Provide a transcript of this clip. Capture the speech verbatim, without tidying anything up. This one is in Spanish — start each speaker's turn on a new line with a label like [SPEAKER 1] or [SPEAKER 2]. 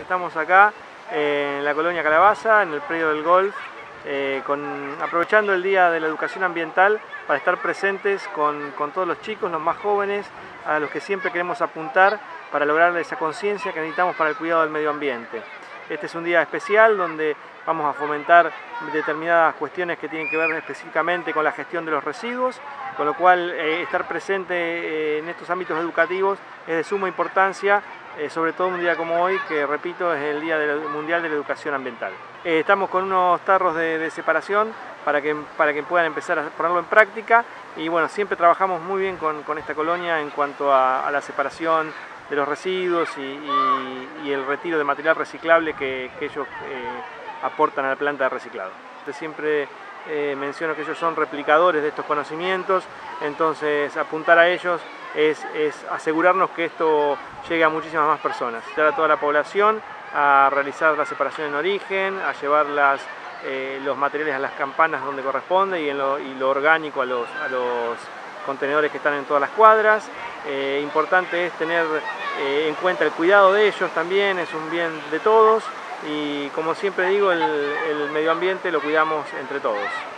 [SPEAKER 1] Estamos acá eh, en la colonia Calabaza, en el predio del golf, eh, con, aprovechando el Día de la Educación Ambiental para estar presentes con, con todos los chicos, los más jóvenes, a los que siempre queremos apuntar para lograr esa conciencia que necesitamos para el cuidado del medio ambiente. Este es un día especial donde vamos a fomentar determinadas cuestiones que tienen que ver específicamente con la gestión de los residuos, con lo cual eh, estar presente eh, en estos ámbitos educativos es de suma importancia, eh, sobre todo un día como hoy, que repito, es el Día de la, Mundial de la Educación Ambiental. Eh, estamos con unos tarros de, de separación para que, para que puedan empezar a ponerlo en práctica y bueno, siempre trabajamos muy bien con, con esta colonia en cuanto a, a la separación de los residuos y, y, y el retiro de material reciclable que, que ellos eh, aportan a la planta de reciclado. Siempre eh, menciono que ellos son replicadores de estos conocimientos, entonces apuntar a ellos es, es asegurarnos que esto llegue a muchísimas más personas. Invitar a toda la población a realizar la separación en origen, a llevar las, eh, los materiales a las campanas donde corresponde y, en lo, y lo orgánico a los, a los contenedores que están en todas las cuadras. Eh, importante es tener eh, en cuenta el cuidado de ellos también, es un bien de todos y como siempre digo, el, el medio ambiente lo cuidamos entre todos.